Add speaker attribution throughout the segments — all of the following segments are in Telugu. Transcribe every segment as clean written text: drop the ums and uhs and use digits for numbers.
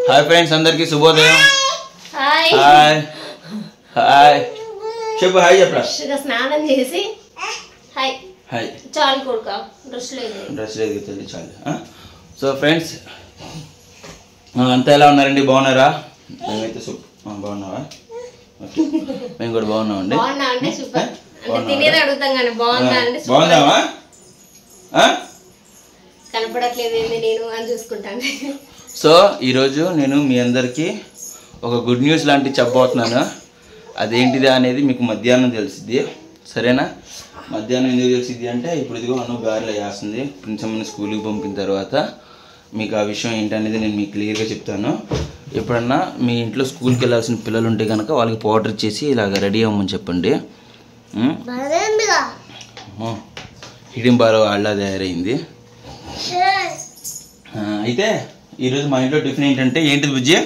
Speaker 1: హాయ్ ఫ్రెండ్స్, అందరికి శుభోదయం. హాయ్ హాయ్ హాయ్ చెప్పు. హాయ్ చెప్పరా.
Speaker 2: స్నానం చేసి హాయ్
Speaker 1: హాయ్
Speaker 2: చాలు కొడుక. డ్రెస్ లేదు
Speaker 1: తల్లి చాలు. సో ఫ్రెండ్స్, అంతా ఎలా ఉన్నారండి? బాగున్నారా? మేమైతే బాగున్నావా? మేము కూడా బాగున్నామండి.
Speaker 2: బాగున్నా అంటే సూపర్. తినేది అడుగుతాం కానీ బాగుందా అంటే
Speaker 1: బాగుందామా?
Speaker 2: కనపడట్లేదు నేను అని చూసుకుంటాను.
Speaker 1: సో ఈరోజు నేను మీ అందరికీ ఒక గుడ్ న్యూస్ లాంటివి చెప్పబోతున్నాను. అదేంటిది అనేది మీకు మధ్యాహ్నం తెలిసిద్ది, సరేనా? మధ్యాహ్నం ఎందుకు తెలిసిద్ది అంటే, ఇప్పుడు ఇదిగో అను గారెలు వేస్తుంది. ప్రిన్సమ్మని స్కూల్కి పంపిన తర్వాత మీకు ఆ విషయం ఏంటనేది నేను మీకు క్లియర్గా చెప్తాను. ఎప్పుడన్నా మీ ఇంట్లో స్కూల్కి వెళ్ళాల్సిన పిల్లలు ఉంటే కనుక వాళ్ళకి పౌడర్ ఇచ్చేసి ఇలాగ రెడీ అవ్వమని చెప్పండి. హిడింబారో వాళ్ళ తయారైంది. అయితే ఈరోజు మా ఇంట్లో టిఫిన్ ఏంటిది బుజ్జి?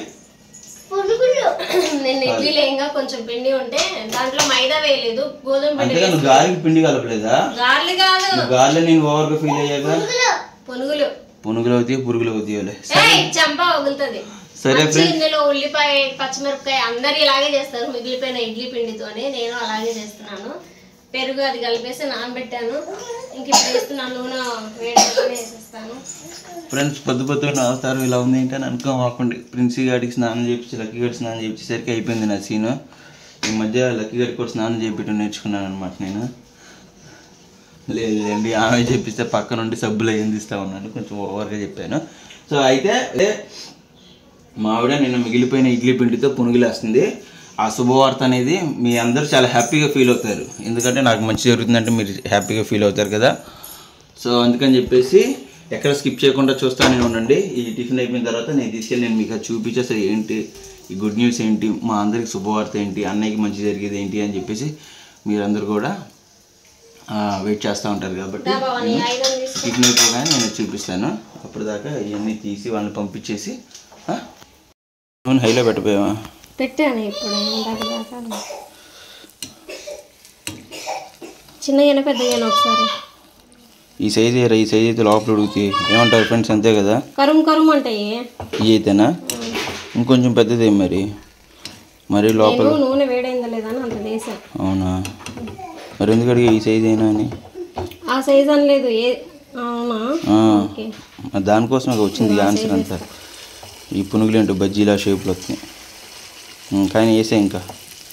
Speaker 2: నేను ఇడ్లీలో ఇంకా కొంచెం పిండి ఉంటే దాంట్లో మైదా వేయలేదు, గోధుమ పిండి.
Speaker 1: నువ్వు గాలికి పిండి కలపలేదా?
Speaker 2: గార్లు కాదు,
Speaker 1: గాలిలో నేను ఓవర్గా ఫీల్ అయ్యాక పునుగులు అవుతాయి, పురుగులు అవుతాయి.
Speaker 2: చంప వగులుతుంది.
Speaker 1: సరే ఫ్రెండ్స్,
Speaker 2: ఇందులో ఉల్లిపాయ, పచ్చిమిరపకాయ అందరు ఇలాగే చేస్తారు మిగిలిపోయిన ఇడ్లీ పిండితోనే. నేను అలాగే చేస్తున్నాను. పెరుగు అది కలిపేసి నానబెట్టాను. ఇంక ఇప్పుడు వేస్తున్నాను, నూనె వేడిగానే వేసేస్తాను.
Speaker 1: ఫ్రెండ్స్, పొద్దున అవతారం ఇలా ఉంది ఏంటని అనుకోమాకండి. ప్రిన్సీ గారికి స్నానం చేయించి, లక్కీ గారికి స్నానం చేయించేసరికి అయిపోయింది నా సీను. ఈ మధ్య లక్కీ గారికి కూడా స్నానం చేయించడం నేర్చుకున్నాను అనమాట నేను. లేదండి, ఆమె చెప్పిస్తే పక్క నుండి సబ్బులు ఏం తీస్తా ఉన్నాను, కొంచెం ఓవర్గా చెప్పాను. సో అయితే మా ఆవిడ నిన్న మిగిలిపోయిన ఇడ్లీ పిండితో పునుగులేస్తుంది. ఆ శుభవార్త అనేది మీ అందరూ చాలా హ్యాపీగా ఫీల్ అవుతారు. ఎందుకంటే నాకు మంచి జరుగుతుందంటే మీరు హ్యాపీగా ఫీల్ అవుతారు కదా. సో అందుకని చెప్పేసి ఎక్కడ స్కిప్ చేయకుండా చూస్తానే ఉండండి. ఈ టిఫిన్ అయిపోయిన తర్వాత నేను తీసుకెళ్ళి నేను మీకు చూపించేసరి ఏంటి ఈ గుడ్ న్యూస్ ఏంటి, మా అందరికి శుభవార్త ఏంటి, అన్నయ్యకి మంచి జరిగేది ఏంటి అని చెప్పేసి మీరందరూ కూడా వెయిట్ చేస్తూ ఉంటారు. కాబట్టి టిఫిన్ అయిపోగానే నేను చూపిస్తాను. అప్పటిదాకా ఇవన్నీ తీసి వాళ్ళని పంపించేసి నూనె హైలో పెట్టిపోయావా?
Speaker 2: పెట్టాను ఇప్పుడు. చిన్నగా పెద్దగా ఒకసారి
Speaker 1: ఈ సైజ్ అయితే లోపల ఉడుకుతాయి. ఏమంటారు ఫ్రెండ్స్? అంతే కదా,
Speaker 2: కరుము అంటాయి.
Speaker 1: ఇవి అయితేనా? ఇంకొంచెం పెద్దది మరి లోపల
Speaker 2: నూనె వేడైందా లేదా అని అంత వేసా.
Speaker 1: అవునా? మరి ఎందుకంటే ఈ సైజ్ అయినా అని
Speaker 2: ఆ సైజ్ అని లేదు. అవునా?
Speaker 1: దానికోసం వచ్చింది ఆన్సర్ అంతా. ఈ పునుగులు ఏంటో బజ్జీలా షేప్లో వస్తాయి. కానీ వేసే ఇంకా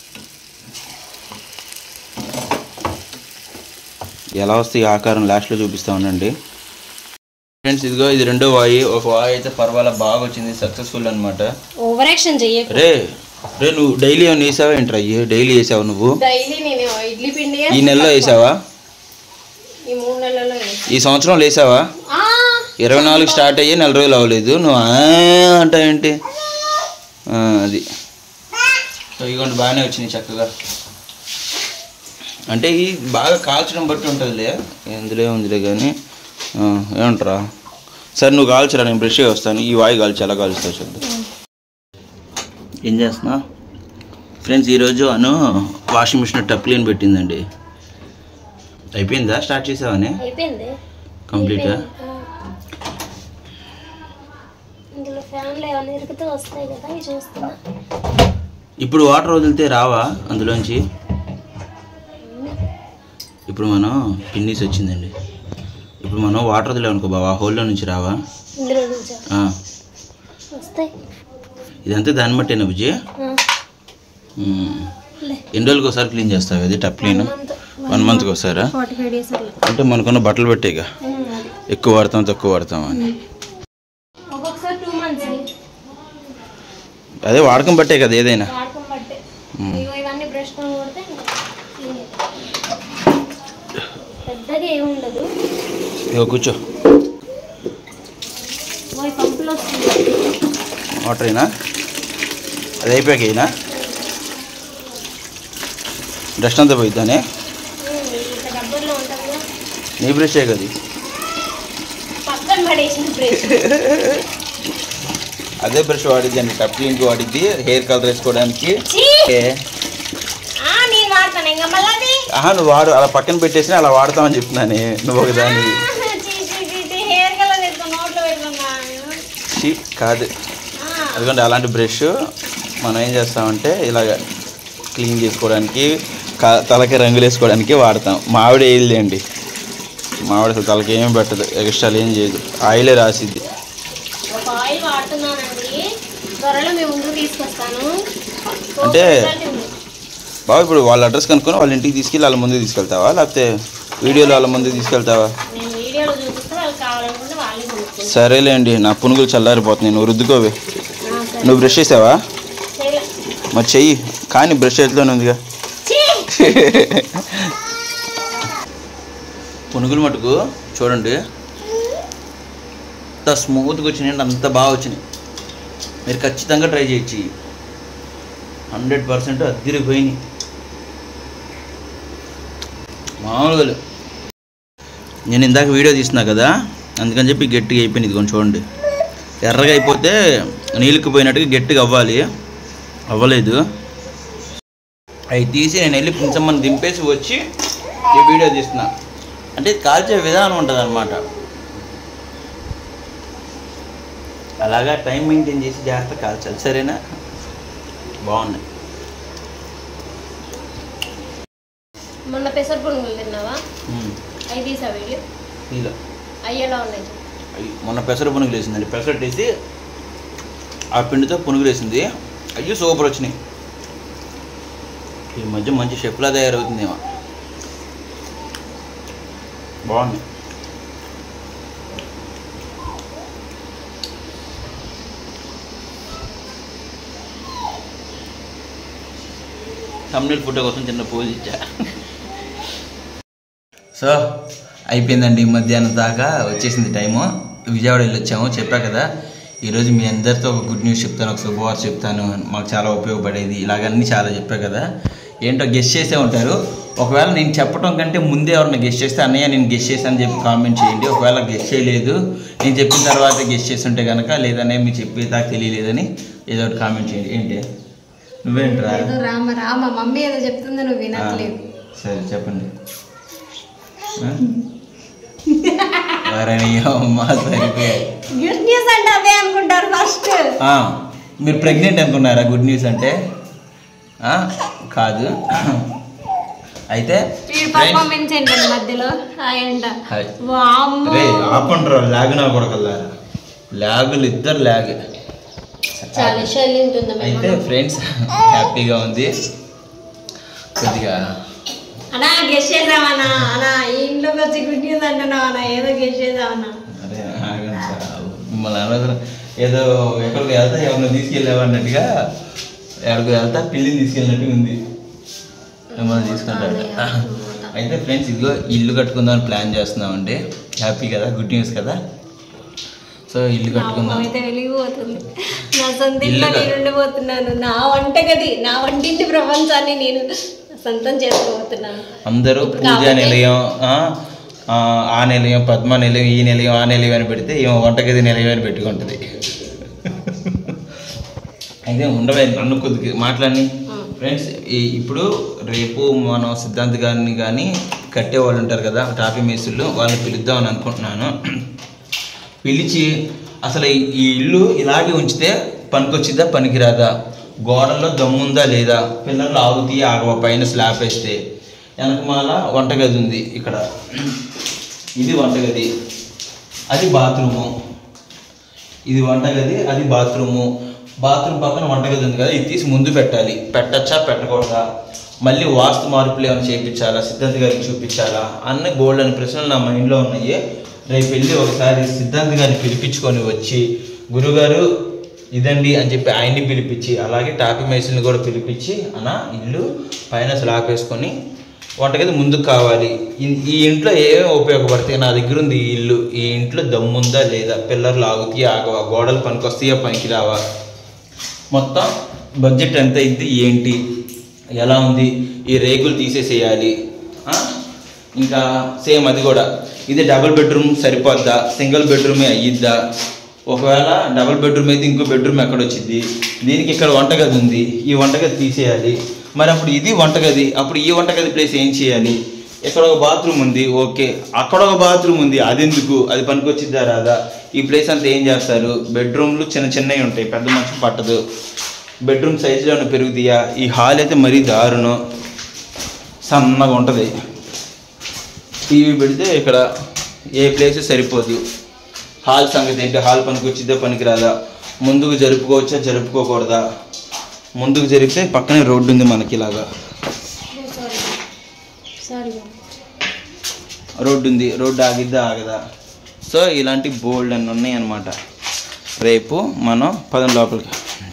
Speaker 1: ఎలా వస్తాయి ఆకారం లాస్ట్లో చూపిస్తా ఉండండి ఫ్రెండ్స్. ఇదిగో ఇది రెండో వాయి. ఒక వాయి అయితే పర్వాలేదు, బాగా వచ్చింది, సక్సెస్ఫుల్ అనమాట.
Speaker 2: ఓవర్ యాక్షన్ చెయ్యకు.
Speaker 1: రే నువ్వు డైలీ ఏమైనా వేసావా ఏంట్రా? డైలీ వేసావు నువ్వు?
Speaker 2: ఇడ్లీ పిండి
Speaker 1: ఈ నెలలో వేసావా?
Speaker 2: ఈ 3 నెలల్లో.
Speaker 1: ఈ సంవత్సరం వేసావా? 24 స్టార్ట్ అయ్యి 4 రోజులు అవ్వలేదు, నువ్వు అంటావేంటి? అది ఇదిగోండి, బాగానే వచ్చినాయి చక్కగా. అంటే ఈ బాగా కాల్చడం బట్టి ఉంటుందిలే, ఎందులో ఉందిలే. కానీ ఏమంటారా? సరే నువ్వు కాల్చరా, నేను బ్రష్ వస్తాను. ఈ వాయి కాల్చి ఎలా కాల్చుతావు చూద్దాం. ఏం చేస్తున్నా ఫ్రెండ్స్? ఈరోజు Anu washing machine tub clean పెట్టిందండి. అయిపోయిందా? స్టార్ట్ చేసావని? కంప్లీటా? ఇప్పుడు వాటర్ వదిలితే రావా అందులోంచి? ఇప్పుడు మనం పిన్నీస్ వచ్చిందండి. ఇప్పుడు మనం వాటర్ వదిలేమనుకో బావా, హోల్లో నుంచి రావా? ఇదంతా దాన్ని బట్టేనా బుజ్జి? ఎన్ని రోజులకి ఒకసారి క్లీన్ చేస్తావు అది టప్ క్లీన్? 1 మంత్కి ఒకసారా? అంటే మనకున్న బట్టలు పెట్టేగా ఎక్కువ వాడతాం తక్కువ వాడతాం అని. అదే వాడకం బట్టే కదా ఏదైనా. కూర్చో. వాటర్ అయినా అది అయిపోయాక అయినా డస్ట్ అంతా పోయిద్దానే. నీ బ్రష్ కదా అదే బ్రష్ వాడిద్ది అండి, టప్ క్లీన్కి వాడిద్ది, హెయిర్ కలర్ వేసుకోవడానికి. నువ్వు వాడు అలా పక్కన పెట్టేసి అలా వాడతామని చెప్తున్నాను. నువ్వు ఒకదాన్ని కాదు ఎందుకంటే అలాంటి బ్రష్ మనం ఏం చేస్తామంటే ఇలాగ క్లీన్ చేసుకోవడానికి తలకి రంగులు వేసుకోవడానికి వాడతాం. మావిడ వేయలేండి, మావిడ అసలు తలకి ఏం పెట్టదు, ఎక్స్ట్రా ఏం చేయదు, ఆయిలే రాసిద్ది.
Speaker 2: ఆయిల్ వాడుతున్నానండి, త్వరలో మేము ముందుకు తీసుకొస్తాను.
Speaker 1: అంటే బాబు ఇప్పుడు వాళ్ళ అడ్రస్ కనుక్కొని వాళ్ళ ఇంటికి తీసుకెళ్ళి వాళ్ళ ముందుకు తీసుకెళ్తావా, లేకపోతే వీడియోలో వాళ్ళ ముందుకు తీసుకెళ్తావా? సరేలేండి, నా పునుగులు చల్లారిపోతున్నాయి, నువ్వు రుద్దుకోవే. నువ్వు బ్రష్ చేసావా? మరి చెయ్యి, కానీ బ్రష్ చేతిలోనే ఉందిగా. పునుగులు మటుకు చూడండి అంత స్మూత్గా వచ్చినాయి, అంత బాగా వచ్చినాయి. మీరు ఖచ్చితంగా ట్రై చేయొచ్చు, 100% అద్దిరిపోయినాయి మామూలుగా. నేను ఇందాక వీడియో తీస్తున్నా కదా, అందుకని చెప్పి గట్టిగా అయిపోయింది. ఇదిగోండి చూడండి, ఎర్రగా అయిపోతే నీళ్ళకి పోయినట్టుగా గట్టిగా అవ్వలేదు. అవి తీసి నేను వెళ్ళి కొంచెం దింపేసి వచ్చి ఈ వీడియో తీస్తున్నా. అంటే కాల్చే విధానం ఉంటుంది అన్నమాట, అలాగా టైం మెయింటైన్ చేసి జాగ్రత్త కాల్చాలి, సరేనా? బాగున్నాయి.
Speaker 2: మొన్న పెసర పునుగులు తిన్నావా? అవి తీసా వీళ్ళు
Speaker 1: ఇలా
Speaker 2: అయ్యేలా ఉన్నాయి.
Speaker 1: మొన్న పెసర పునుగులు వేసిందండి, పెసరట్టు వేసి ఆ పిండితో పునుగులు వేసింది, అయ్యో సూపర్ వచ్చినాయి. ఈ మధ్య మంచి షెఫ్లా తయారవుతుందేమో, బాగుంది. thumbnail ఫోటో కోసం చిన్న పోజ్ ఇచ్చా. సో అయిపోయిందండి, మధ్యాహ్నం దాకా వచ్చేసింది టైము. విజయవాడ వెళ్ళి వచ్చాము, చెప్పా కదా. ఈరోజు మీ అందరితో ఒక గుడ్ న్యూస్ చెప్తాను, ఒక శుభవార్త చెప్తాను, మాకు చాలా ఉపయోగపడేది, ఇలాగన్నీ చాలా చెప్పా కదా. ఏంటో గెస్ట్ చేసే ఉంటారు. ఒకవేళ నేను చెప్పడం కంటే ముందే ఎవరైనా గెస్ట్ చేస్తే అన్నయ్య నేను గెస్ట్ చేశాను చెప్పి కామెంట్ చేయండి. ఒకవేళ గెస్ట్ చేయలేదు, నేను చెప్పిన తర్వాత గెస్ట్ చేస్తుంటే కనుక లేదనే మీరు చెప్పేదాకా తెలియలేదని ఏదో ఒకటి కామెంట్ చేయండి. ఏంటి నువ్వేంట్రా?
Speaker 2: రామ మమ్మీ ఏదో చెప్తుందో నువ్వు వినట్లేదు.
Speaker 1: సరే చెప్పండి.
Speaker 2: గుడ్ న్యూస్ అంటే అవే అనుకుంటారు ఫస్ట్.
Speaker 1: మీరు ప్రెగ్నెంట్ అనుకున్నారా గుడ్ న్యూస్ అంటే? కాదు. అయితే
Speaker 2: మధ్యలో
Speaker 1: ఆపండ్రా, లాగునా కొడకల్లారా, లాగులు ఇద్దరు లాగ్. అయితే ఫ్రెండ్స్ హ్యాపీగా ఉంది కొద్దిగా.
Speaker 2: అన్నా గెస్ట్ చేద్దామన్నా, అన్నా ఇంట్లోకి వచ్చి గుడ్ న్యూస్ అంటున్నావన్నా, ఏదో గెస్ట్ చేద్దామన్నా.
Speaker 1: అరే మిమ్మల్ని అనవసరం ఏదో ఎక్కడికి వెళ్తా ఎవరిని తీసుకెళ్ళామన్నట్టుగా, ఎక్కడికి వెళ్తా పిల్లిని తీసుకెళ్ళినట్టు ఉంది, మిమ్మల్ని తీసుకుంటాడు. అయితే ఫ్రెండ్స్ ఇదిగో ఇల్లు కట్టుకుందామని ప్లాన్ చేస్తున్నామండి. హ్యాపీ కదా, గుడ్ న్యూస్ కదా. సో ఇల్లు కట్టుకుందాం.
Speaker 2: అయితే వెలిగిపోతుంది, నా సొంత ఇంట్లో నేను ఉండిపోతున్నాను, నా వంటగది, నా వంటింటి ప్రపంచాన్ని నేను సొంతం చేసుకోబోతున్నాను.
Speaker 1: అందరూ పూజా నిలయం, ఆ నిలయం, పద్మ నిలయం, ఈ నిలయం, ఆ నిలయం అని పెడితే ఏమో వంటగది నిలయం అని పెట్టుకుంటుంది. అయితే ఉండవే నన్ను కొద్దిగా మాట్లాడి. ఫ్రెండ్స్ ఇప్పుడు రేపు మనం సిద్ధాంత్ గారిని కానీ కట్టేవాళ్ళు ఉంటారు కదా, టాపీ మేసులు, వాళ్ళని పిలుద్దామని అనుకుంటున్నాను. పిలిచి అసలు ఈ ఇల్లు ఇలాగే ఉంచితే పనికొచ్చిద్దా పనికిరాదా, గోడల్లో దమ్ముందా లేదా, పిల్లలు ఆగుతీ ఆగవ, పైన స్లాబ్ వేస్తే, వెనకమాల వంటగది ఉంది ఇక్కడ, ఇది వంటగది, అది బాత్రూము, ఇది వంటగది, అది బాత్రూము, బాత్రూమ్ పక్కన వంటగది ఉంది కదా, ఇది తీసి ముందు పెట్టాలి, పెట్టచ్చా పెట్టకూడదా, మళ్ళీ వాస్తు మార్పులు ఏమైనా చేయించాలా, సిద్ధాంత్ గారికి చూపించాలా, అన్ని బోల్డ్ అని ప్రశ్నలు నా మైండ్లో ఉన్నాయి. రేపు వెళ్ళి ఒకసారి సిద్ధాంత్ గారిని పిలిపించుకొని వచ్చి, గురుగారు ఇదండి అని చెప్పి ఆయన్ని పిలిపించి, అలాగే టాపీ మేసుల్ని కూడా పిలిపించి, అన్న ఇల్లు పైన స్లాబ్ వేసుకొని వంటగది ముందుకు కావాలి, ఈ ఇంట్లో ఏమేమి ఉపయోగపడతాయి, నా దగ్గర ఉంది ఈ ఇల్లు, ఈ ఇంట్లో దమ్ముందా లేదా, పిల్లర్లు ఆగుతీ ఆగవా, గోడలు పనికొస్తాయా పనికి రావా, మొత్తం బడ్జెట్ ఎంత అయింది, ఏంటి, ఎలా ఉంది, ఈ రేకులు తీసేసేయాలి. ఇంకా సేమ్ అది కూడా, ఇది డబుల్ బెడ్రూమ్ సరిపోద్దా, సింగిల్ బెడ్రూమే అయ్యిద్దా, ఒకవేళ డబుల్ బెడ్రూమ్ అయితే ఇంకో బెడ్రూమ్ ఎక్కడ వచ్చింది, దీనికి ఇక్కడ వంటగది ఉంది, ఈ వంటగది తీసేయాలి, మరి అప్పుడు ఇది వంటగది, అప్పుడు ఈ వంటగది ప్లేస్ ఏం చేయాలి, ఇక్కడ ఒక బాత్రూమ్ ఉంది, ఓకే. అక్కడ ఒక బాత్రూమ్ ఉంది, అది ఎందుకు, అది పనికొచ్చిద్దా రాదా? ఈ ప్లేస్ అంతా ఏం చేస్తారు? బెడ్రూమ్లు చిన్న చిన్నవి ఉంటాయి, పెద్ద మనిషి పట్టదు. బెడ్రూమ్ సైజులో ఏమైనా పెరుగుతాయా? ఈ హాల్ అయితే మరీ దారుణం, సన్నగా ఉంటుంది. టీవీ పెడితే ఇక్కడ ఏ ప్లేస్ సరిపోదు. హాల్ సంగతి ఏంటి? హాల్ పనికొచ్చిద్దా పనికిరాదా? ముందుకు జరుపుకోవచ్చా జరుపుకోకూడదా? ముందుకు జరిపితే పక్కనే రోడ్డు ఉంది మనకి, ఇలాగా రోడ్డు ఉంది, రోడ్డు ఆగిద్దా ఆగదా? సో ఇలాంటి బోల్డ్ అన్నీ ఉన్నాయి అన్నమాట. రేపు మనం లోపలికి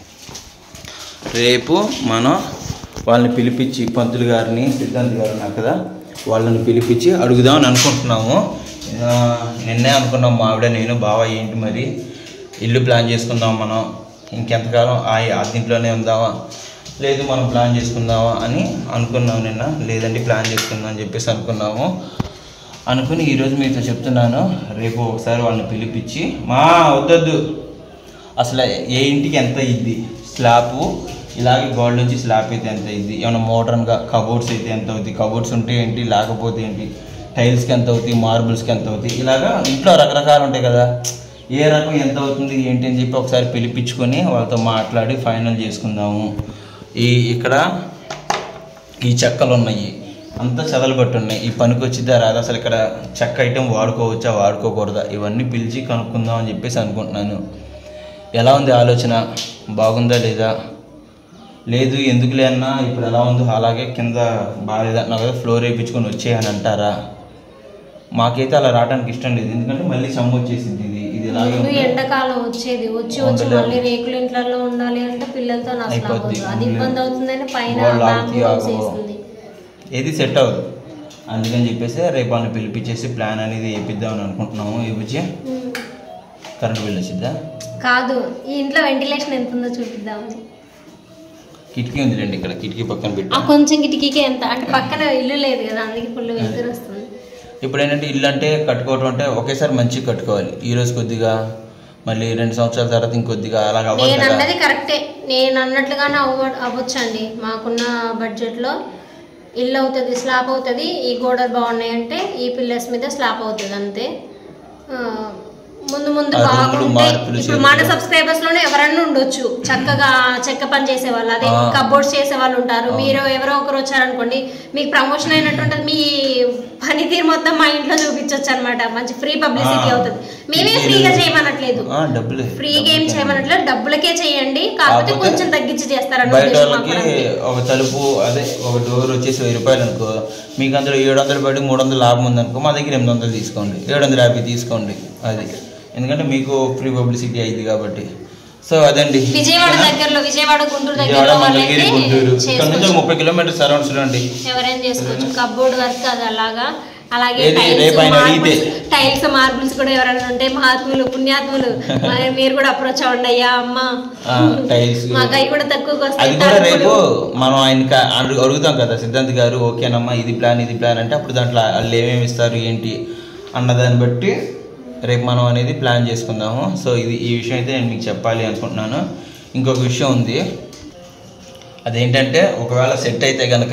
Speaker 1: రేపు మనం వాళ్ళని పిలిపించి, పంతులు గారిని, సిద్ధాంత్ గారు ఉన్నారు కదా, వాళ్ళని పిలిపించి అడుగుదామని అనుకుంటున్నాము. నిన్నే అనుకున్నాం మా ఆవిడ నేను, బావ ఏంటి మరి ఇల్లు ప్లాన్ చేసుకుందాం మనం, ఇంకెంతకాలం ఆ దీంట్లోనే ఉందామా, లేదు మనం ప్లాన్ చేసుకుందామా అని అనుకున్నాము నిన్న. లేదండి ప్లాన్ చేసుకుందాం అని చెప్పేసి అనుకుని ఈరోజు మీతో చెప్తున్నాను. రేపు ఒకసారి వాళ్ళని పిలిపించి, వద్దొద్దు అసలు ఏ ఇంటికి ఎంత ఇద్ది స్లాబ్, ఇలాగే గోడ నుంచి స్లాబ్ అయితే ఎంత ఇద్ది, ఏమైనా మోడర్న్గా కబోర్డ్స్ అయితే ఎంత అవుతుంది, కబోర్డ్స్ ఉంటే ఏంటి లేకపోతే ఏంటి, టైల్స్కి ఎంత అవుతుంది, మార్బుల్స్కి ఎంత అవుతుంది, ఇలాగా ఇంట్లో రకరకాలు ఉంటాయి కదా, ఏ రకం ఎంత అవుతుంది ఏంటి అని చెప్పి ఒకసారి పిలిపించుకొని వాళ్ళతో మాట్లాడి ఫైనల్ చేసుకుందాము. ఇక్కడ ఈ చెక్కలు ఉన్నాయి, అంతా చదలబట్టి ఉన్నాయి, ఈ పనికి వచ్చిద్దా రాదా, అసలు ఇక్కడ చెక్క ఐటెం వాడుకోవచ్చా వాడుకోకూడదా, ఇవన్నీ పిలిచి కనుక్కుందాం అని చెప్పేసి అనుకుంటున్నాను. ఎలా ఉంది ఆలోచన? బాగుందా లేదా? లేదు ఎందుకులే అన్నా ఇప్పుడు ఎలా ఉందో అలాగే కింద బాగాలేదా నాకు కదా ఫ్లోర్ వేయించుకొని వచ్చేయని అంటారా? మాకైతే అలా రావడానికి ఇష్టం లేదు, ఎందుకంటే మళ్ళీ సమ్ము వచ్చేసింది. ఇది
Speaker 2: ఎండాకాలం వచ్చేది వచ్చి మళ్ళీ రేకుల ఇంట్లో ఉండాలి అంటే పిల్లలతో అది ఇబ్బంది అవుతుందని పైన
Speaker 1: ఏది సెట్ అవ్వదు. అందుకని చెప్పేసి రేపు వాళ్ళని పిలిపించేసి ప్లాన్ అనేది వేపిద్దామని అనుకుంటున్నాము. ఏపిచ్చి కరెంట్ బిల్ వచ్చిద్దా?
Speaker 2: కాదు, ఈ ఇంట్లో వెంటిలేషన్ ఎంత ఉందో చూపిద్దామని.
Speaker 1: కిటికీ ఉందిలేండి, ఇక్కడ కిటికీ పక్కన పెట్టి
Speaker 2: కొంచెం కిటికీకి ఎంత అంటే పక్కన ఇల్లు లేదు కదా, అందుకే ఫుల్ వెళ్తురు వస్తుంది.
Speaker 1: ఇప్పుడు ఏంటంటే ఇల్లు అంటే కట్టుకోవటం అంటే ఒకేసారి మంచిగా కట్టుకోవాలి. ఈరోజు కొద్దిగా మళ్ళీ 2 సంవత్సరాల తర్వాత ఇంకొద్దిగా అలాగా.
Speaker 2: నేను అన్నది కరెక్టే, నేను అన్నట్లుగానే అవ్వచ్చండి. మాకున్న బడ్జెట్లో ఇల్లు అవుతుంది, స్లాబ్ అవుతుంది, ఈ గోడలు బాగున్నాయంటే ఈ పిల్లర్స్ మీద స్లాబ్ అవుతుంది అంతే. ముందు బాగుంటే ఇప్పుడు మన సబ్స్క్రైబర్స్ లోనే ఎవరన్నా ఉండొచ్చు చక్కగా చెక్క పని చేసే వాళ్ళు, అదే కబోర్డ్స్ చేసే వాళ్ళు ఉంటారు. మీరు ఎవరో ఒకరు వచ్చారనుకోండి, మీకు ప్రమోషన్ అయినట్టు మీ పనితీరు మొత్తం మా ఇంట్లో చూపించవచ్చు అనమాట. మంచి ఫ్రీ పబ్లిసిటీ అవుతుంది. మేమే ఫ్రీగా చేయమనట్లేదు, ఫ్రీగా ఏం చేయమనట్లేదు, డబ్బులకే చేయండి, కాకపోతే కొంచెం తగ్గించి చేస్తారని.
Speaker 1: ఒక తలుపు అదే ఒక డోర్ వచ్చేసి 1000 రూపాయలు అనుకో, మీకు అందులో 700 పడి 300 లాభం ఉందనుకో, మా దగ్గర 800 తీసుకోండి, 750 తీసుకోండి. అది ఎందుకంటే మీకు ఫ్రీ పబ్లిసిటీ అయింది కాబట్టి. సో అదండి,
Speaker 2: విజయవాడ దగ్గరలో, విజయవాడ గుంటూరు
Speaker 1: గుంటూరు ఇక్కడ నుంచి 30 కిలోమీటర్స్ సరౌండ్స్ అండి.
Speaker 2: ఎవరైనా చేసుకోవచ్చు కబోర్డ్ వర్క్ అది అలాగా. అలాగే టైల్స్ మార్బుల్స్ కూడా ఎవరైనా ఉంటే మహాత్ములు పుణ్యాత్ములు మీరు కూడా అప్రోచ్ అవ్వండి. అయ్యా అమ్మ
Speaker 1: టైల్స్
Speaker 2: మాకు అవి కూడా తక్కువకి వస్తాయి.
Speaker 1: అది కూడా రేపు మనం ఆయనకి అడుగుతాం కదా, సిద్ధాంత్ గారు ఓకేనమ్మా ఇది ప్లాన్ అంటే అప్పుడు దాంట్లో వాళ్ళు ఏమేమి ఇస్తారు ఏంటి అన్నదాన్ని బట్టి రేపు మనం అనేది ప్లాన్ చేసుకుందాము. సో ఈ విషయం అయితే నేను మీకు చెప్పాలి అనుకుంటున్నాను. ఇంకొక విషయం ఉంది, అదేంటంటే ఒకవేళ సెట్ అయితే కనుక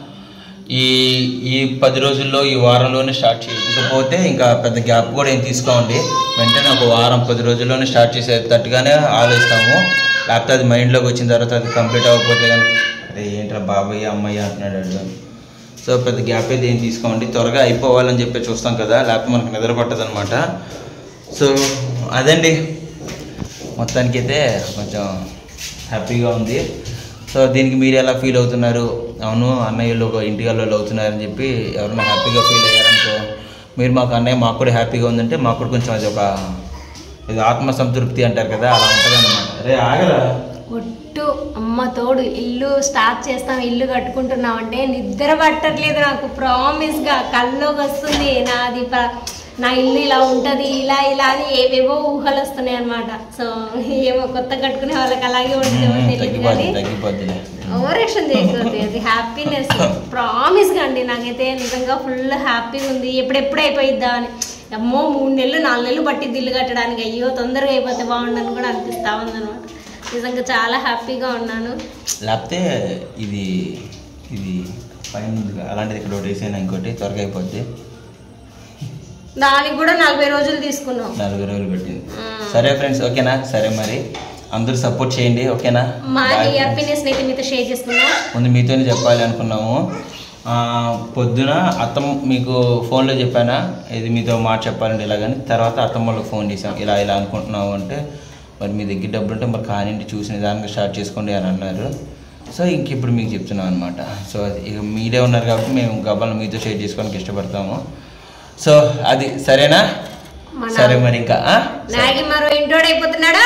Speaker 1: ఈ 10 రోజుల్లో ఈ వారంలోనే స్టార్ట్ చేయాలి. ఇంకపోతే ఇంకా పెద్ద గ్యాప్ కూడా ఏం తీసుకోండి, వెంటనే ఒక వారం 10 రోజుల్లోనే స్టార్ట్ చేసేటట్టుగానే ఆలోచిస్తాము. లేకపోతే అది మైండ్లోకి వచ్చిన తర్వాత అది కంప్లీట్ అవ్వకపోతే కనుక అదే ఏంట్రా బాబాయ్ అమ్మయ్య అంటున్నాడు. సో పెద్ద గ్యాప్ అయితే ఏం తీసుకోండి, త్వరగా అయిపోవాలని చెప్పి చూస్తాం కదా, లేకపోతే మనకు నిద్ర పట్టదు అనమాట. సో అదండి, మొత్తానికైతే కొంచెం హ్యాపీగా ఉంది. సో దీనికి మీరు ఎలా ఫీల్ అవుతున్నారు? అవును అన్నయ్యలు ఒక ఇంటి వాళ్ళు అవుతున్నారని చెప్పి ఎవరైనా హ్యాపీగా ఫీల్ అయ్యారనుకో, మీరు మాకు అన్నయ్య మాకు కూడా హ్యాపీగా ఉందంటే మాకు కూడా కొంచెం అది ఒక ఇది ఆత్మసంతృప్తి అంటారు కదా, అలా ఉంటుంది అనమాట. అరే ఆగరా
Speaker 2: ఒట్టు అమ్మ తోడు ఇల్లు స్టార్ట్ చేస్తాం, ఇల్లు కట్టుకుంటున్నాం అంటే నిద్ర పట్టట్లేదు నాకు. ప్రామిస్గా కల్లోకి వస్తుంది నా ఇల్లు ఇలా ఉంటుంది, ఇలా అని ఏవేవో ఊహలు వస్తున్నాయి అనమాట. సో ఏమో కొత్త కట్టుకునే వాళ్ళకి అలాగే ఉంటుందేమో తెలియదు, కానీ ఓవరాక్షన్ చేయకపోతే అది హ్యాపీనెస్. ప్రామిస్గా అండి నాకైతే నిజంగా ఫుల్ హ్యాపీగా ఉంది. ఎప్పుడెప్పుడు అయిపోయిద్దా అని. అమ్మో 3 నెలలు 4 నెలలు పట్టిద్ది ఇల్లు కట్టడానికి, అయ్యో తొందరగా అయిపోతే బాగుండని కూడా అనిపిస్తూ ఉందన్నమాట. నిజంగా చాలా హ్యాపీగా ఉన్నాను.
Speaker 1: లేకపోతే ఇది పైన ఉంది అలాంటిది ఇక్కడ ఒకటి వేసాను, ఇంకోటి త్వరగా అయిపోద్ది.
Speaker 2: దానికి కూడా 40 రోజులు తీసుకున్నాం,
Speaker 1: 40 రోజులు పెట్టింది. సరే ఫ్రెండ్స్, ఓకేనా? సరే మరి అందరూ సపోర్ట్ చేయండి, ఓకేనా?
Speaker 2: మా హ్యాపీనెస్ అయితే మీతో షేర్ చేసుకున్నాం.
Speaker 1: ముందు మీతోనే చెప్పాలి అనుకున్నాము. పొద్దున అత్తమ్మ మీకు ఫోన్లో చెప్పానా ఇది మీతో మాట చెప్పాలంటే ఇలాగని, తర్వాత అత్తమ్మ వాళ్ళకి ఫోన్ చేసాం ఇలా ఇలా అనుకుంటున్నాము అంటే, మరి మీ దగ్గర డబ్బులు ఉంటే మరి కానింటి చూసిన దానికి స్టార్ట్ చేసుకోండి అని అన్నారు. సో ఇంక ఇప్పుడు మీకు చెప్తున్నాం అనమాట. సో ఇక మీరే ఉన్నారు కాబట్టి మేము గబాలను మీతో షేర్ చేసుకోవడానికి ఇష్టపడతాము. సో అది సరేనా? సరే మరి ఇంకా
Speaker 2: మరో ఇంట్రోడ్ అయిపోతున్నాడా?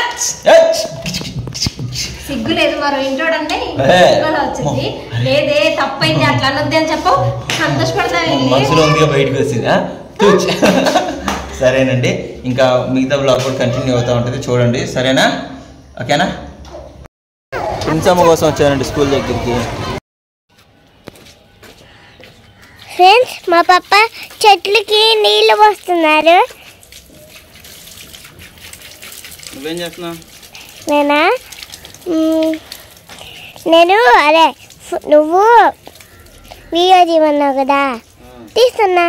Speaker 2: సిగ్గు లేదు మరో ఇంట్రోడ్ అంటే వచ్చింది. లేదే తప్పైంది అట్లా అనొద్ది అని చెప్పు, సంతోషపడతా
Speaker 1: మనసులో ఉంది బయటకు వచ్చింది. సరేనండి, ఇంకా మిగతా బ్లాగ్ కూడా కంటిన్యూ అవుతూ ఉంటుంది, చూడండి. సరేనా? ఓకేనా? ఇంచమ్మ కోసం వచ్చానండి స్కూల్ దగ్గరికి.
Speaker 3: ఫ్రెండ్స్, మా పాప చెట్లకి నీళ్ళు పోస్తున్నారు.
Speaker 1: నువ్వేం చేస్తున్నావు?
Speaker 3: నేను అదే నువ్వు వీడియో తీయమన్నావు కదా, తీస్తున్నా.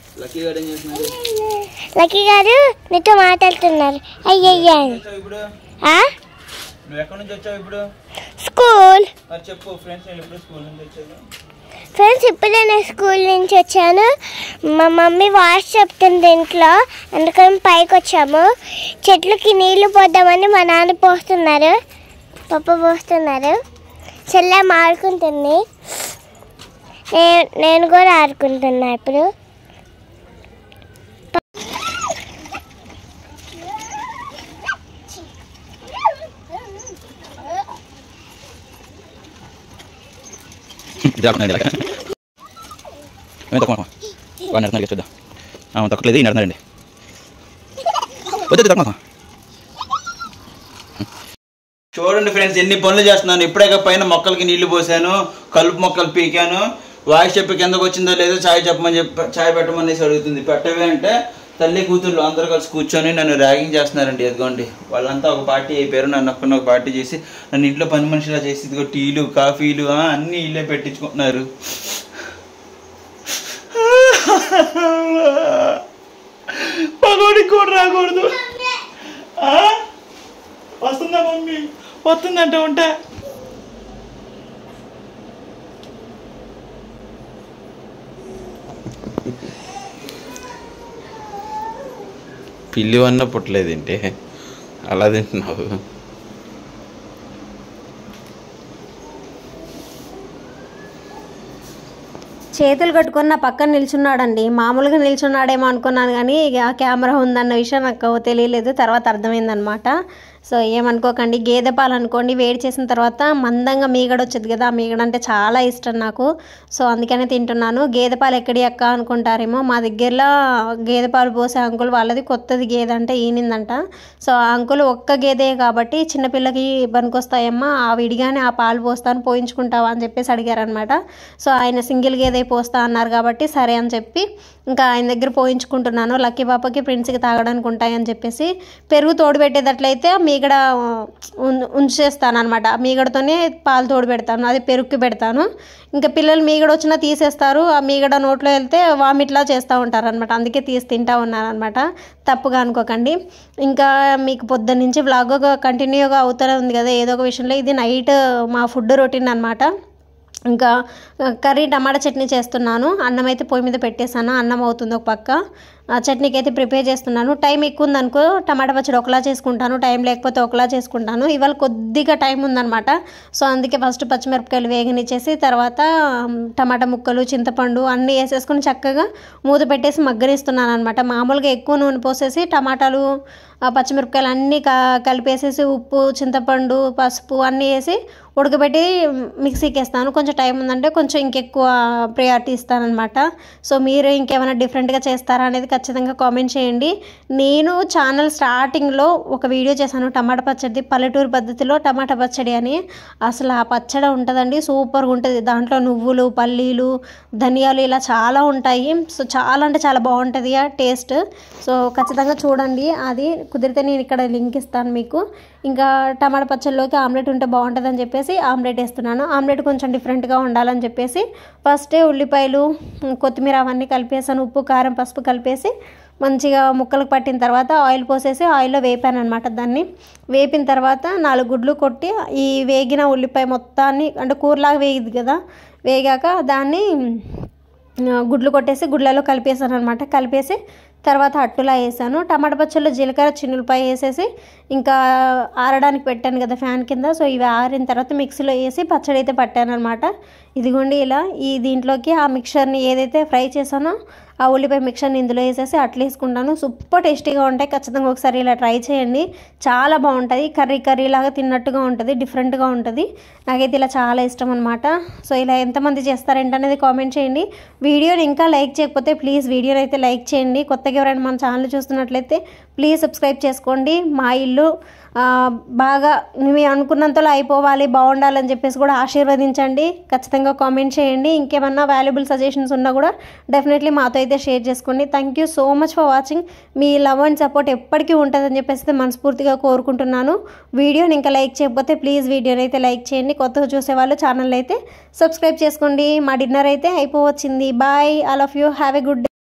Speaker 3: లక్కీ గారు నీతో మాట్లాడుతున్నారు. అయ్యయ్యా స్కూల్. ఫ్రెండ్స్, ఇప్పుడే నేను స్కూల్ నుంచి వచ్చాను. మా మమ్మీ వాష్ చెప్తుంది ఇంట్లో, అందుకని పైకి వచ్చాము. చెట్లకి నీళ్లు పోద్దామని మా నాన్న పోస్తున్నారు, పప్పు పోస్తున్నారు. చెల్లెమ్మ ఆడుకుంటుంది, నేను కూడా ఆడుకుంటున్నా ఇప్పుడు.
Speaker 1: తక్కువలేదు నడుతున్నారండి. చూడండి ఫ్రెండ్స్, ఎన్ని పనులు చేస్తున్నాను. ఇప్పుడే పైన మొక్కలకి నీళ్లు పోసాను, కలుపు మొక్కలు పీకాను. వాయిస్ చెప్పి కిందకు వచ్చిందో లేదో చాయ్ చెప్పమని చాయ్ పెట్టమనేసి అడుగుతుంది. పెట్టవే అంటే తల్లి కూతుర్లు అందరూ కలిసి కూర్చొని నన్ను ర్యాగింగ్ చేస్తున్నారండి. ఎదుగోండి, వాళ్ళంతా ఒక పార్టీ అయిపోయారు, నన్ను ఒక్కన ఒక పార్టీ చేసి నన్ను ఇంట్లో పని మనిషిలా చేసి ఇదిగో టీలు కాఫీలు అన్నీ ఇల్లే పెట్టించుకుంటున్నారు. పగోడికి కూడా రాకూడదు. వస్తుందా మమ్మీ? వస్తుందంటే ఉంటా.
Speaker 4: పిల్లి అన్న పుట్టలేదేంటి అలా తింటున్నావు?
Speaker 2: చేతులు కట్టుకున్న పక్కన నిల్చున్నాడండి. మామూలుగా నిల్చున్నాడేమో అనుకున్నాను, కానీ ఆ కెమెరా ఉందన్న విషయం నాకు తెలియలేదు, తర్వాత అర్థమైందనమాట. సో ఏమనుకోకండి, గేదె పాలు అనుకోండి, వేడి చేసిన తర్వాత మందంగా మీగడ వచ్చేది కదా, ఆ మీగడ అంటే చాలా ఇష్టం నాకు. సో అందుకనే తింటున్నాను. గేదె పాలు ఎక్కడి అక్క అనుకుంటారేమో, మా దగ్గరలో గేదె పాలు పోసే అంకుల్ వాళ్ళది కొత్తది గేదె అంటే ఈనిందంట. సో ఆ అంకుల్ ఒక్క గేదె కాబట్టి చిన్నపిల్లకి పనికొస్తాయమ్మా, ఆ విడిగానే ఆ పాలు పోస్తాను, పోయించుకుంటావా అని చెప్పేసి అడిగారనమాట. సో ఆయన సింగిల్ గేదె పోస్తా అన్నారు కాబట్టి సరే అని చెప్పి ఇంకా ఆయన దగ్గర పోయించుకుంటున్నాను. లక్కీ పాపకి ప్రిన్స్కి తాగడానికి ఉంటాయని చెప్పేసి. పెరుగు తోడు పెట్టేటట్లయితే మీగడ ఉంచేస్తాను అనమాట, మీగడతోనే పాలు తోడు పెడతాను, అది పెరుగుకి పెడతాను. ఇంకా పిల్లలు మీగడ వచ్చినా తీసేస్తారు, ఆ మీగడ నోట్లో వెళ్తే వామిట్లా చేస్తూ ఉంటారు అనమాట, అందుకే తీసి తింటూ ఉన్నాను అనమాట, తప్పుగా అనుకోకండి. ఇంకా మీకు పొద్దున్న నుంచి వ్లాగ్ కంటిన్యూగా అవుతూనే ఉంది కదా ఏదో ఒక విషయంలో. ఇది నైట్ మా ఫుడ్ రొటీన్ అనమాట. ఇంకా కర్రీ టమాటా చట్నీ చేస్తున్నాను. అన్నం అయితే పొయ్యి మీద పెట్టేశాను, అన్నం అవుతుంది ఒక పక్క. చట్నీకి అయితే ప్రిపేర్ చేస్తున్నాను. టైం ఎక్కువ ఉందనుకో టమాటా పచ్చడి ఒకలా చేసుకుంటాను, టైం లేకపోతే ఒకలా చేసుకుంటాను. ఇవాళ కొద్దిగా టైం ఉందనమాట. సో అందుకే ఫస్ట్ పచ్చిమిరపకాయలు వేగనిచ్చేసి తర్వాత టమాటా ముక్కలు చింతపండు అన్నీ వేసేసుకుని చక్కగా మూత పెట్టేసి మగ్గనిస్తున్నాను అనమాట. మామూలుగా ఎక్కువ నూనె పోసేసి టమాటాలు పచ్చిమిరపకాయలు అన్నీ కలిపేసేసి ఉప్పు చింతపండు పసుపు అన్నీ వేసి ఉడకబెట్టి మిక్సీకి వేస్తాను. కొంచెం టైం ఉందంటే కొంచెం ఇంకెక్కువ ప్రయారిటీ ఇస్తానమాట. సో మీరు ఇంకేమైనా డిఫరెంట్గా చేస్తారా అనేది ఖచ్చితంగా కామెంట్ చేయండి. నేను ఛానల్ స్టార్టింగ్లో ఒక వీడియో చేశాను టమాటా పచ్చడి, పల్లెటూరు పద్ధతిలో టమాటా పచ్చడి అని. అసలు ఆ పచ్చడి ఉంటుందండి, సూపర్గా ఉంటుంది. దాంట్లో నువ్వులు, పల్లీలు, ధనియాలు ఇలా చాలా ఉంటాయి. సో చాలా అంటే చాలా బాగుంటుంది ఆ టేస్ట్. సో ఖచ్చితంగా చూడండి. అది కుదిరితే నేను ఇక్కడ లింక్ ఇస్తాను మీకు. ఇంకా టమాటా పచ్చడిలోకి ఆమ్లెట్ ఉంటే బాగుంటుంది అని చెప్పేసి ఆమ్లెట్ వేస్తున్నాను. ఆమ్లెట్ కొంచెం డిఫరెంట్గా ఉండాలని చెప్పేసి ఫస్టే ఉల్లిపాయలు, కొత్తిమీర అవన్నీ కలిపేసాను. ఉప్పు, కారం, పసుపు కలిపేసి మంచిగా ముక్కలకు పట్టిన తర్వాత ఆయిల్ పోసేసి ఆయిల్లో వేపాను అనమాట. దాన్ని వేపిన తర్వాత 4 గుడ్లు కొట్టి ఈ వేగిన ఉల్లిపాయ మొత్తాన్ని, అంటే కూరలాగా వేగిద్ది కదా, వేగాక దాన్ని గుడ్లు కొట్టేసి గుడ్లలో కలిపేసాను అనమాట. కలిపేసి తర్వాత అట్టులా వేసాను. టమాటా పచ్చళ్ళు జీలకర్ర, చిన్నులపాయ వేసేసి ఇంకా ఆరడానికి పెట్టాను కదా ఫ్యాన్ కింద. సో ఇవి ఆరిన తర్వాత మిక్సీలో వేసి పచ్చడి అయితే పట్టాను అనమాట. ఇదిగోండి ఇలా ఈ దీంట్లోకి ఆ మిక్చర్ని ఏదైతే ఫ్రై చేసానో ఆ ఉల్లిపాయ మిక్చర్ని ఇందులో వేసేసి అట్లా వేసుకుంటాను. సూపర్ టేస్టీగా ఉంటాయి. ఖచ్చితంగా ఒకసారి ఇలా ట్రై చేయండి, చాలా బాగుంటుంది. కర్రీ లాగా తిన్నట్టుగా ఉంటుంది, డిఫరెంట్గా ఉంటుంది. నాకైతే ఇలా చాలా ఇష్టం అనమాట. సో ఇలా ఎంతమంది చేస్తారేంటనేది కామెంట్ చేయండి. వీడియోని ఇంకా లైక్ చేయకపోతే ప్లీజ్ వీడియోని అయితే లైక్ చేయండి. కొత్తగా ఎవరైనా మన ఛానల్ చూస్తున్నట్లయితే ప్లీజ్ సబ్స్క్రైబ్ చేసుకోండి. మా ఇల్లు బాగా మేము అనుకున్నంతలో అయిపోవాలి, బాగుండాలని చెప్పేసి కూడా ఆశీర్వదించండి. ఖచ్చితంగా కామెంట్ చేయండి. ఇంకేమన్నా వాల్యుబుల్ సజెషన్స్ ఉన్నా కూడా డెఫినెట్లీ మాతో అయితే షేర్ చేసుకోండి. Thank you so much for watching. మీ లవ్ అండ్ సపోర్ట్ ఎప్పటికీ ఉంటుందని చెప్పేసి మనస్ఫూర్తిగా కోరుకుంటున్నాను. వీడియోని ఇంకా లైక్ చేయకపోతే ప్లీజ్ వీడియోని అయితే లైక్ చేయండి. కొత్తగా చూసేవాళ్ళు ఛానల్ అయితే సబ్స్క్రైబ్ చేసుకోండి. మా డిన్నర్ అయితే అయిపోవచ్చింది. Bye, all of you have a good day.